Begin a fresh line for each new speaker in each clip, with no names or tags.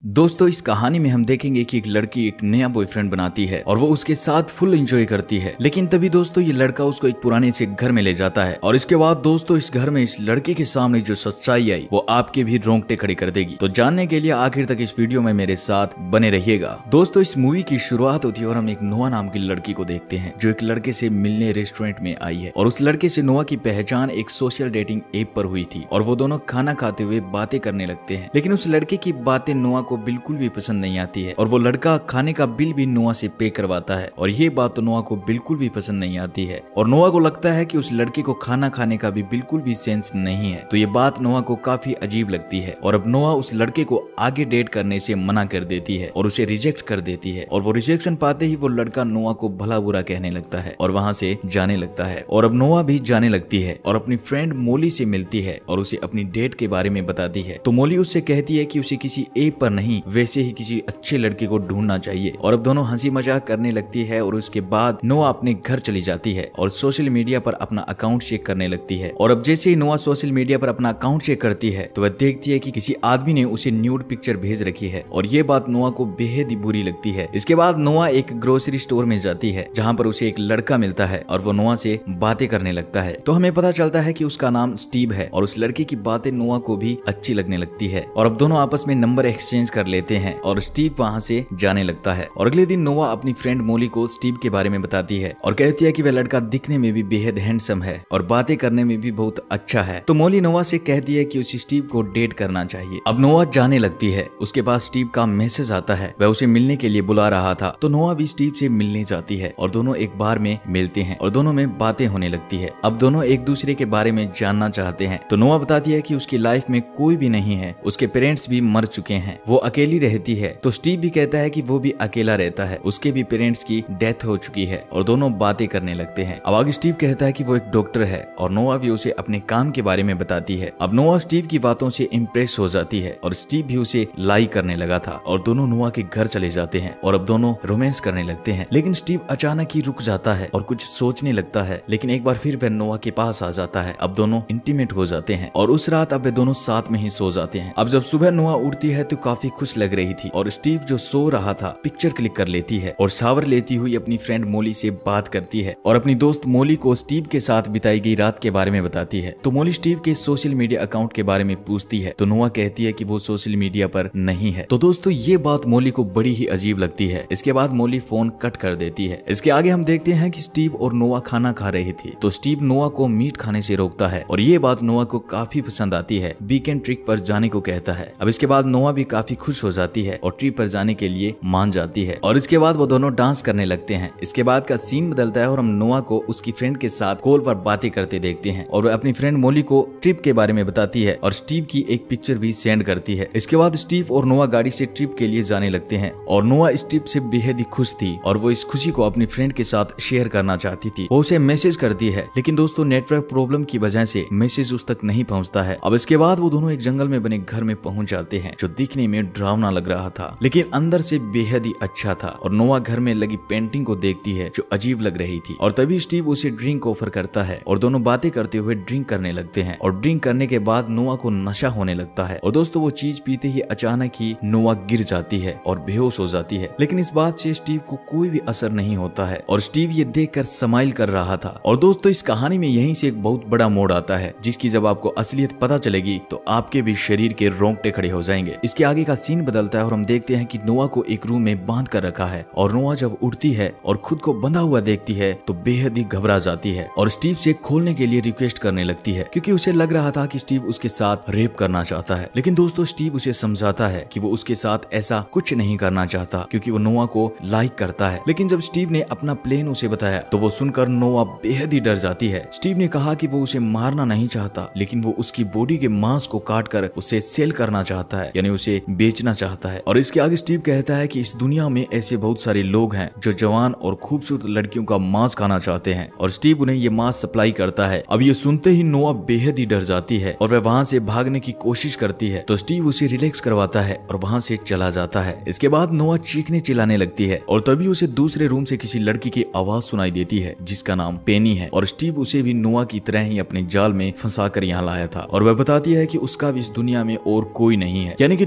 दोस्तों इस कहानी में हम देखेंगे कि एक लड़की एक नया बॉयफ्रेंड बनाती है और वो उसके साथ फुल एंजॉय करती है। लेकिन तभी दोस्तों ये लड़का उसको एक पुराने से घर में ले जाता है और इसके बाद दोस्तों इस घर में इस लड़के के सामने जो सच्चाई आई वो आपके भी रोंगटे खड़े कर देगी। तो जानने के लिए आखिर तक इस वीडियो में मेरे साथ बने रहिएगा। दोस्तों इस मूवी की शुरुआत होती है और हम एक नोआ नाम की लड़की को देखते हैं जो एक लड़के से मिलने रेस्टोरेंट में आई है और उस लड़के से नोआ की पहचान एक सोशल डेटिंग ऐप पर हुई थी और वो दोनों खाना खाते हुए बातें करने लगते हैं। लेकिन उस लड़के की बातें नोआ को बिल्कुल भी पसंद नहीं आती है और वो लड़का खाने का बिल भी नोआ से पे करवाता है और ये बात तो नोआ को बिल्कुल भी पसंद नहीं आती है और नोआ को लगता है कि उस लड़के को खाना खाने का भी बिल्कुल भी सेंस नहीं है। तो ये बात नोआ को काफी अजीब लगती है और अब नोआ उस लड़के को आगे डेट करने से मना कर देती है और उसे रिजेक्ट कर देती है और वो रिजेक्शन पाते ही वो लड़का नोआ को भला बुरा कहने लगता है और वहाँ से जाने लगता है। और अब नोआ भी जाने लगती है और अपनी फ्रेंड मोली से मिलती है और उसे अपनी डेट के बारे में बताती है। तो मोली उससे कहती है कि उसे किसी ऐप पर नहीं वैसे ही किसी अच्छे लड़के को ढूंढना चाहिए और अब दोनों हंसी मजाक करने लगती है। और उसके बाद नोआ अपने घर चली जाती है और सोशल मीडिया पर अपना अकाउंट चेक करने लगती है। और अब जैसे ही नोआ सोशल मीडिया पर अपना अकाउंट चेक करती है तो वह देखती है कि किसी आदमी ने उसे न्यूड पिक्चर भेज रखी है और ये बात नोआ को बेहद ही बुरी लगती है। इसके बाद नोआ एक ग्रोसरी स्टोर में जाती है जहाँ पर उसे एक लड़का मिलता है और वो नोआ से बातें करने लगता है। तो हमें पता चलता है कि उसका नाम स्टीव है और उस लड़के की बातें नोआ को भी अच्छी लगने लगती है और अब दोनों आपस में नंबर एक्सचेंज कर लेते हैं और स्टीव वहाँ से जाने लगता है। और अगले दिन नोआ अपनी फ्रेंड मोली को स्टीव के बारे में बताती है और कहती है कि वह लड़का दिखने में भी बेहद हैंडसम है और बातें करने में भी बहुत अच्छा है। तो मोली नोआ से कहती है कि उसे स्टीव को डेट करना चाहिए। अब नोआ जाने लगती है, उसके पास स्टीव का मैसेज आता है, वह उसे मिलने के लिए बुला रहा था। तो नोआ भी स्टीव से मिलने जाती है और दोनों एक बार में मिलते हैं और दोनों में बातें होने लगती है। अब दोनों एक दूसरे के बारे में जानना चाहते हैं। तो नोआ बताती है कि उसकी लाइफ में कोई भी नहीं है, उसके पेरेंट्स भी मर चुके हैं, वो अकेली रहती है। तो स्टीव भी कहता है कि वो भी अकेला रहता है, उसके भी पेरेंट्स की डेथ हो चुकी है और दोनों बातें करने लगते हैं। अब आगे स्टीव कहता है कि वो एक डॉक्टर है और नोआ भी उसे अपने काम के बारे में बताती है। अब नोआ स्टीव की बातों से इम्प्रेस हो जाती है और स्टीव भी उसे लाइक करने लगा था और दोनों नोआ के घर चले जाते हैं और अब दोनों रोमांस करने लगते हैं। लेकिन स्टीव अचानक ही रुक जाता है और कुछ सोचने लगता है, लेकिन एक बार फिर वह नोआ के पास आ जाता है। अब दोनों इंटीमेट हो जाते हैं और उस रात अब वे दोनों साथ में ही सो जाते हैं। अब जब सुबह नोआ उठती है तो काफी खुश लग रही थी और स्टीव जो सो रहा था पिक्चर क्लिक कर लेती है और शावर लेती हुई अपनी फ्रेंड मोली से बात करती है और अपनी दोस्त मोली को स्टीव के साथ बिताई गई रात के बारे में बताती है। तो मोली स्टीव के सोशल मीडिया अकाउंट के बारे में पूछती है तो नोआ कहती है कि वो सोशल मीडिया पर नहीं है। तो दोस्तों ये बात मोली को बड़ी ही अजीब लगती है। इसके बाद मोली फोन कट कर देती है। इसके आगे हम देखते हैं कि स्टीव और नोआ खाना खा रहे थे तो स्टीव नोआ को मीट खाने से रोकता है और ये बात नोआ को काफी पसंद आती है। वीकेंड ट्रिप पर जाने को कहता है। अब इसके बाद नोआ भी काफी खुश हो जाती है और ट्रिप पर जाने के लिए मान जाती है और इसके बाद वो दोनों डांस करने लगते हैं। इसके बाद का सीन बदलता है और हम नोआ को उसकी फ्रेंड के साथ कॉल पर बातें करते देखते हैं और वह अपनी फ्रेंड मोली को ट्रिप के बारे में बताती है और स्टीव की एक पिक्चर भी सेंड करती है। इसके बाद स्टीव और नोआ गाड़ी से ट्रिप के लिए जाने लगते हैं और नोआ इस ट्रिप से बेहद ही खुश थी और वो इस खुशी को अपनी फ्रेंड के साथ शेयर करना चाहती थी। वो उसे मैसेज करती है लेकिन दोस्तों नेटवर्क प्रॉब्लम की वजह से मैसेज उस तक नहीं पहुंचता है। अब इसके बाद वो दोनों एक जंगल में बने घर में पहुंच जाते हैं जो दिखने में डरावना लग रहा था लेकिन अंदर से बेहद ही अच्छा था। और नोआ घर में लगी पेंटिंग को देखती है जो अजीब लग रही थी और तभी स्टीव उसे ड्रिंक ऑफर करता है और दोनों बातें करते हुए ड्रिंक करने लगते हैं और ड्रिंक करने के बाद नोआ को नशा होने लगता है और दोस्तों वो चीज पीते ही अचानक ही नोआ गिर जाती है और बेहोश हो जाती है। लेकिन इस बात से स्टीव को कोई भी असर नहीं होता है और स्टीव ये देखकर स्माइल कर रहा था। और दोस्तों इस कहानी में यहीं से एक बहुत बड़ा मोड़ आता है जिसकी जब आपको असलियत पता चलेगी तो आपके भी शरीर के रोंगटे खड़े हो जाएंगे। इसके आगे का सीन बदलता है और हम देखते हैं कि नोआ को एक रूम में बांध कर रखा है और नोआ जब उठती है और खुद को बंधा हुआ देखती है तो बेहद ही घबरा जाती है और स्टीव से खोलने के लिए रिक्वेस्ट करने लगती है क्योंकि उसे लग रहा था कि स्टीव उसके साथ रेप करना चाहता है। लेकिन दोस्तों स्टीव उसे समझाता है कि वो उसके साथ ऐसा कुछ नहीं करना चाहता क्योंकि वो नोआ को लाइक करता है। लेकिन जब स्टीव ने अपना प्लान उसे बताया तो वो सुनकर नोआ बेहद ही डर जाती है। स्टीव ने कहा कि वो उसे मारना नहीं चाहता लेकिन वो उसकी बॉडी के मांस को काट कर उसे सेल करना चाहता है यानी उसे बेचना चाहता है। और इसके आगे स्टीव कहता है कि इस दुनिया में ऐसे बहुत सारे लोग हैं जो जवान और खूबसूरत लड़कियों का मांस खाना चाहते हैं और स्टीव उन्हें ये मांस सप्लाई करता है। अब ये सुनते ही नोआ बेहद ही डर जाती है और वह वहाँ से भागने की कोशिश करती है तो स्टीव उसे रिलैक्स करवाता है और वहाँ से चला जाता है। इसके बाद नोआ चीखने चिल्लाने लगती है और तभी उसे दूसरे रूम से किसी लड़की की आवाज सुनाई देती है जिसका नाम पेनी है और स्टीव उसे भी नोआ की तरह ही अपने जाल में फंसा कर यहाँ लाया था और वह बताती है कि उसका भी इस दुनिया में और कोई नहीं है। यानी कि दोस्तों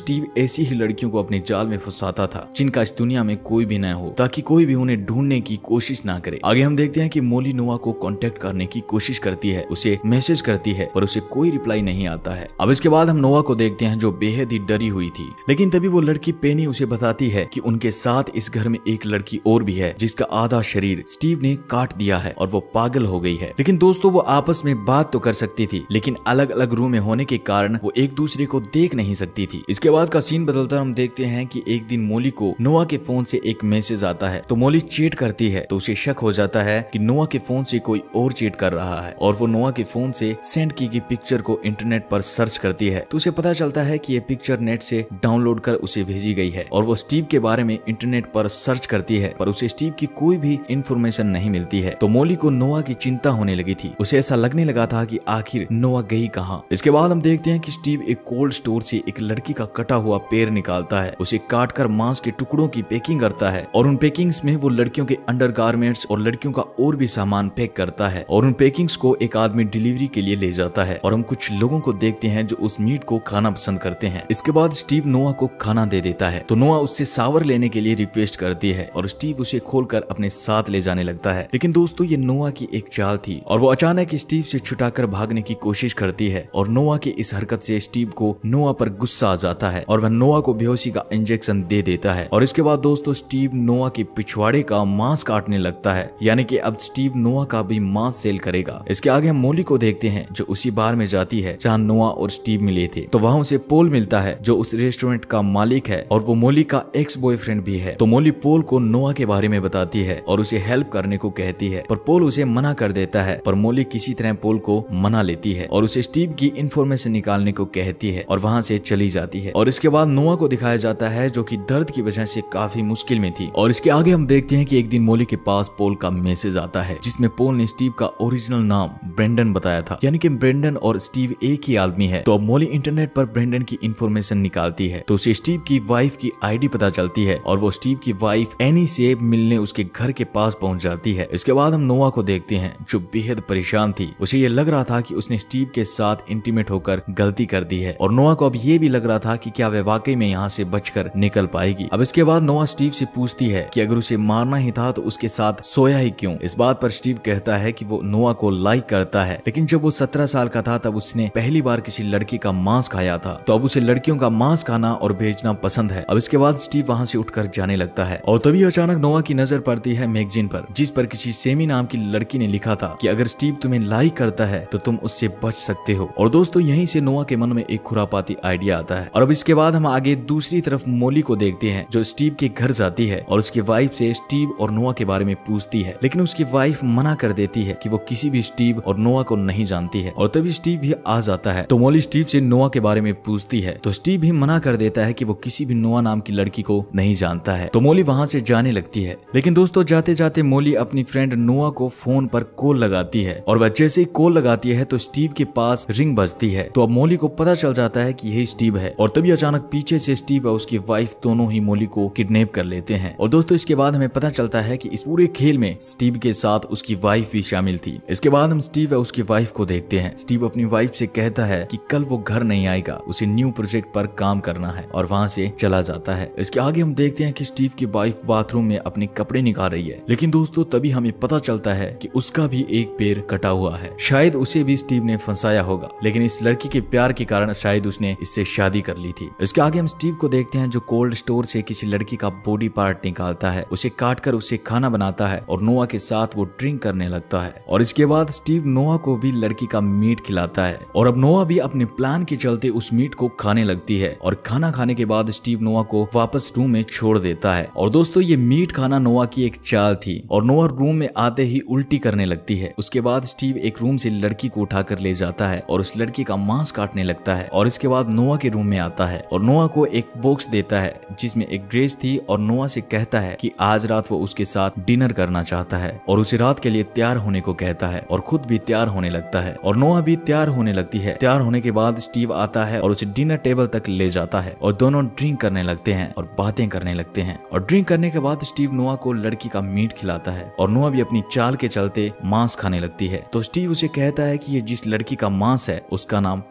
स्टीव ऐसी ही लड़कियों को अपने जाल में फंसाता था जिनका इस दुनिया में कोई भी न हो, ताकि कोई भी उन्हें ढूंढने की कोशिश ना करे। आगे हम देखते हैं कि मोली नोआ को कांटेक्ट करने की कोशिश करती है, उसे मैसेज करती है, पर उसे कोई रिप्लाई नहीं आता है। अब इसके बाद हम नोआ को देखते हैं जो बेहद ही डरी हुई थी, लेकिन तभी वो लड़की पेनी उसे बताती है कि उनके साथ इस घर में एक लड़की और भी है जिसका आधा शरीर स्टीव ने काट दिया है और वो पागल हो गई है। लेकिन दोस्तों वो आपस में बात तो कर सकती थी, लेकिन अलग अलग रूम में होने के कारण वो एक दूसरे को देख नहीं सकती थी। इसके बाद का सीन बदलता हम देखते हैं कि एक दिन मोली को नोआ के फोन से एक मैसेज आता है, तो मोली चीट करती है, तो उसे शक हो जाता है कि नोआ के फोन से कोई और चीट कर रहा है, और वो नोआ के फोन से सेंड की गई पिक्चर को इंटरनेट पर सर्च करती है, तो उसे पता चलता है कि ये पिक्चर नेट से डाउनलोड कर उसे भेजी गई है। और वो स्टीव के बारे में इंटरनेट पर सर्च करती है, पर उसे स्टीव की कोई भी इंफॉर्मेशन नहीं मिलती है। तो मोली को नोआ की चिंता होने लगी थी, उसे ऐसा लगने लगा था कि आखिर नोआ गई कहाँ। इसके बाद हम देखते हैं कि स्टीव एक कोल्ड स्टोर से एक लड़की का कटा हुआ पैर निकालता है, उसे काट कर मांस के टुकड़ों की पैकिंग करता है, और उन पैकिंग्स में वो लड़कियों के अंडरगारमेंट्स और लड़कियों का और भी सामान पैक करता है, और उन पैकिंग्स को एक आदमी डिलीवरी के लिए ले जाता है। और हम कुछ लोगों को देखते हैं जो उस मीट को खाना पसंद करते हैं। इसके बाद स्टीव नोआ को खाना दे देता है, तो नोआ उससे सावर लेने के लिए रिक्वेस्ट करती है, और स्टीव उसे खोलकर अपने साथ ले जाने लगता है। लेकिन दोस्तों ये नोआ की एक चाल थी, और वो अचानक स्टीव से छुटाकर भागने की कोशिश करती है, और नोआ की इस हरकत से स्टीव को नोआ पर गुस्सा आ जाता है, और वह नोआ को बेहोशी का इंजेक्शन दे देता है। और इसके बाद दोस्तों स्टीव नोआ के पिछवाड़े का मांस काटने लगता है, यानी कि अब स्टीव नोआ का भी मांस सेल करेगा। इसके आगे हम मोली को देखते हैं जो उसी बार में जाती है जहाँ नोआ और स्टीव मिले थे। तो वहाँ उसे पोल मिलता है जो उस रेस्टोरेंट का मालिक है, और वो मोली का एक्स बॉयफ्रेंड भी है। तो मोली पोल को नोआ के बारे में बताती है और उसे हेल्प करने को कहती है, पर पोल उसे मना कर देता है। पर मोली किसी तरह पोल को मना लेती है और उसे स्टीव की इंफॉर्मेशन निकालने को कहती है, और वहाँ से चली जाती है। और इसके बाद नोआ को दिखाया जाता है जो कि दर्द की वजह से काफी मुश्किल में थी। और इसके आगे हम देखते हैं कि एक दिन मोली के पास पोल का मैसेज आता है जिसमें पोल ने स्टीव का ओरिजिनल नाम ब्रेंडन बताया था, यानी कि ब्रेंडन और स्टीव एक ही आदमी है। तो अब मोली इंटरनेट पर ब्रेंडन की इंफॉर्मेशन निकालती है, तो उसे स्टीव की वाइफ की आईडी पता चलती है, और वो स्टीव की वाइफ एनी से मिलने उसके घर के पास पहुंच जाती है। इसके बाद हम नोआ को देखते हैं जो बेहद परेशान थी, उसे ये लग रहा था कि उसने स्टीव के साथ इंटीमेट होकर गलती कर दी है, और नोआ को अब ये भी लग रहा था कि क्या वह वाकई में यहाँ से बचकर निकल पाएगी। अब इसके बाद नोआ स्टीव से पूछती है कि अगर उसे मारना ही था तो उसके साथ सोया ही क्यों। इस बात पर स्टीव कहता है कि वो नोआ को लाइक करता है, लेकिन जब वो 17 साल का था तब उसने पहली बार किसी लड़की का मांस खाया था, तो अब उसे लड़कियों का मांस खाना और बेचना पसंद है। अब इसके बाद स्टीव वहाँ से उठकर जाने लगता है, और तभी अचानक नोआ की नजर पड़ती है मैगजीन पर, जिस पर किसी सेमी नाम की लड़की ने लिखा था कि अगर स्टीव तुम्हें लाइक करता है तो तुम उससे बच सकते हो। और दोस्तों यहीं से नोआ के मन में एक खुरापाती आइडिया आता है। और अब इसके बाद हम आगे दूसरी तरफ मोली को देखते हैं जो स्टीव के घर जाती है और उसकी वाइफ से स्टीव और नोआ के बारे में पूछती है, लेकिन उसकी वाइफ मना कर देती है कि वो किसी भी स्टीव और नोआ को नहीं जानती है। और तभी स्टीव भी आ जाता है, तो मोली स्टीव से नोआ के बारे में पूछती है, तो स्टीव भी मना कर देता है कि वो किसी भी नोआ नाम की लड़की को नहीं जानता है। तो मोली वहाँ से जाने लगती है, लेकिन दोस्तों जाते जाते मोली अपनी फ्रेंड नोआ को फोन पर कॉल लगाती है, और वह जैसे ही कॉल लगाती है तो स्टीव के पास रिंग बजती है। तो अब मोली को पता चल जाता है कि यही स्टीव है, और तभी अचानक पीछे से स्टीव और उसकी वाइफ दोनों ही मोली को किडनैप कर लेते हैं। और दोस्तों इसके बाद हमें पता चलता है कि इस पूरे खेल में स्टीव के साथ उसकी वाइफ भी शामिल थी। इसके बाद हम स्टीव और उसकी वाइफ को देखते हैं। स्टीव अपनी वाइफ से कहता है कि कल वो घर नहीं आएगा, उसे न्यू प्रोजेक्ट पर काम करना है, और वहाँ से चला जाता है। इसके आगे हम देखते हैं कि स्टीव की वाइफ बाथरूम में अपने कपड़े निकाल रही है, लेकिन दोस्तों तभी हमें पता चलता है कि उसका भी एक पैर कटा हुआ है। शायद उसे भी स्टीव ने फंसाया होगा, लेकिन इस लड़की के प्यार के कारण शायद उसने इससे शादी कर ली थी। इसके आगे हम स्टीव को देखते हैं जो कोल्ड स्टोर से किसी लड़की का बॉडी पार्ट निकालता है, उसे काटकर उसे खाना बनाता है, और नोआ के साथ वो ड्रिंक करने लगता है। और इसके बाद स्टीव नोआ को भी लड़की का मीट खिलाता है, और अब नोआ भी अपने प्लान के चलते उस मीट को खाने लगती है। और खाना खाने के बाद स्टीव नोआ को वापस रूम में छोड़ देता है। और दोस्तों ये मीट खाना नोआ की एक चाल थी, और नोआ रूम में आते ही उल्टी करने लगती है। उसके बाद स्टीव एक रूम से लड़की को उठाकर ले जाता है और उस लड़की का मांस काटने लगता है। और इसके बाद नोआ के रूम में आता है और नोआ को एक बॉक्स देता है जिसमें एक ड्रेस थी, और नोआ से कहता है कि आज रात वो उसके साथ डिनर करना चाहता है, और उसे रात के लिए तैयार होने को कहता है, और खुद भी तैयार होने लगता है, और नोआ भी तैयार होने लगती है। तैयार होने के बाद स्टीव आता है और उसे डिनर टेबल तक ले जाता है, और दोनों ड्रिंक करने लगते हैं और बातें करने लगते हैं। और ड्रिंक करने के बाद स्टीव नोआ को लड़की का मीट खिलाता है, और नोआ भी अपनी चाल के चलते मांस खाने लगती है। तो स्टीव उसे कहता है कि ये जिस लड़की का मांस है उसका नाम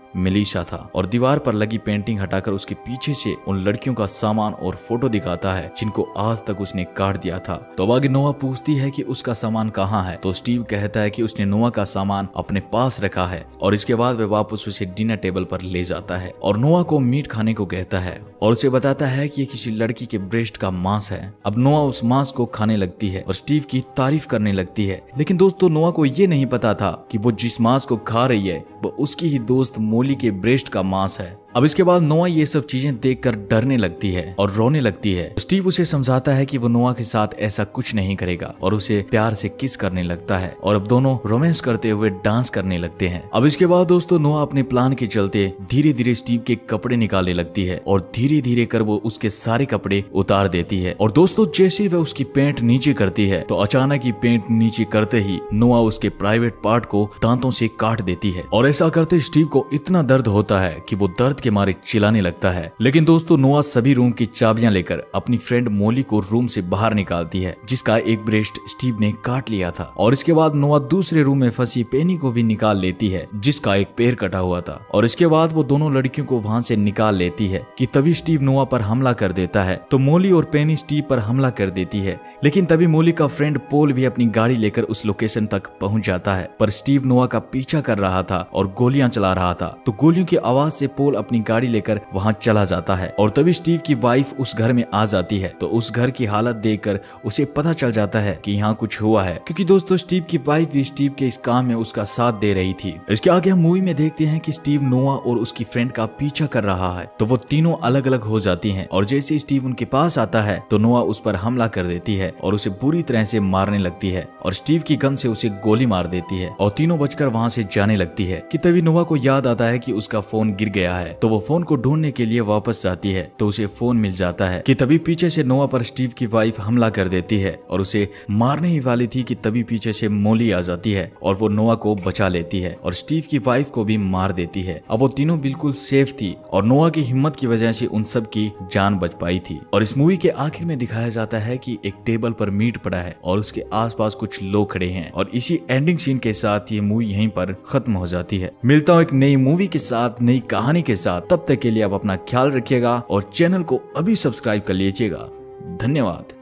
मेलिशा था और दीवार पर लगी पेंटिंग हटाकर उसके पीछे से उन लड़कियों का सामान और फोटो दिखाता है जिनको आज तक उसने काट दिया था। तो आगे नोआ पूछती है कि उसका सामान कहाँ है, तो स्टीव कहता है कि उसने नोआ का सामान अपने पास रखा है और इसके बाद वह वापस उसे डिनर टेबल पर ले जाता है और नोआ को मीट खाने को कहता है और उसे बताता है कि ये किसी लड़की के ब्रेस्ट का मांस है। अब नोआ उस मांस को खाने लगती है और स्टीव की तारीफ करने लगती है, लेकिन दोस्तों नोआ को ये नहीं पता था कि वो जिस मांस को खा रही है वो उसकी ही दोस्त मोली के ब्रेस्ट का मांस है। अब इसके बाद नोआ ये सब चीजें देखकर डरने लगती है और रोने लगती है। स्टीव उसे समझाता है कि वो नोआ के साथ ऐसा कुछ नहीं करेगा और उसे प्यार से किस करने लगता है और अब दोनों रोमांस करते हुए डांस करने लगते हैं। अब इसके बाद दोस्तों नोआ अपने प्लान के चलते धीरे धीरे स्टीव के कपड़े निकालने लगती है और धीरे धीरे कर वो उसके सारे कपड़े उतार देती है और दोस्तों जैसे वह उसकी पैंट नीचे करती है तो अचानक ही पैंट नीचे करते ही नोआ उसके प्राइवेट पार्ट को दांतों से काट देती है और ऐसा करते स्टीव को इतना दर्द होता है कि वो दर्द के मारे चिल्लाने लगता है। लेकिन दोस्तों नोआ सभी रूम की चाबियां लेकर अपनी फ्रेंड मोली को रूम से बाहर निकालती है जिसका एक ब्रेस्ट स्टीव ने काट लिया था और इसके बाद नोआ दूसरे रूम में फंसी पेनी को भी निकाल लेती है जिसका एक पैर कटा हुआ था और इसके बाद वो दोनों लड़कियों को वहां से निकाल लेती है कि तभी स्टीव नोआ पर हमला कर देता है। तो मोली और पेनी स्टीव पर हमला कर देती है, लेकिन तभी मोली का फ्रेंड पोल भी अपनी गाड़ी लेकर उस लोकेशन तक पहुंच जाता है, पर स्टीव नोआ का पीछा कर रहा था और गोलियां चला रहा था। तो गोलियों की आवाज से पोल अपनी गाड़ी लेकर वहां चला जाता है और तभी स्टीव की वाइफ उस घर में आ जाती है। तो उस घर की हालत देखकर उसे पता चल जाता है कि यहाँ कुछ हुआ है, क्योंकि दोस्तों स्टीव की वाइफ भी स्टीव के इस काम में उसका साथ दे रही थी। इसके आगे हम मूवी में देखते हैं कि स्टीव नोआ और उसकी फ्रेंड का पीछा कर रहा है, तो वो तीनों अलग अलग हो जाती हैं और जैसे स्टीव उनके पास आता है तो नोआ उस पर हमला कर देती है और उसे बुरी तरह से मारने लगती है और स्टीव की गन से उसे गोली मार देती है और तीनों बचकर वहां से जाने लगती है कि तभी नोआ को याद आता है कि उसका फोन गिर गया है। तो वो फोन को ढूंढने के लिए वापस जाती है तो उसे फोन मिल जाता है कि तभी पीछे से नोआ पर स्टीव की वाइफ हमला कर देती है और उसे मारने ही वाली थी कि तभी पीछे से मोली आ जाती है और वो नोआ को बचा लेती है और स्टीव की वाइफ को भी मार देती है। अब वो तीनों बिल्कुल सेफ थी और नोआ की हिम्मत की वजह से उन सब की जान बच पाई थी। और इस मूवी के आखिर में दिखाया जाता है कि एक टेबल पर मीट पड़ा है और उसके आसपास कुछ लोग खड़े हैं और इसी एंडिंग सीन के साथ ये मूवी यहीं पर खत्म हो जाती है। मिलता हूँ एक नई मूवी के साथ, नई कहानी के साथ। तब तक के लिए आप अपना ख्याल रखिएगा और चैनल को अभी सब्सक्राइब कर लीजिएगा। धन्यवाद।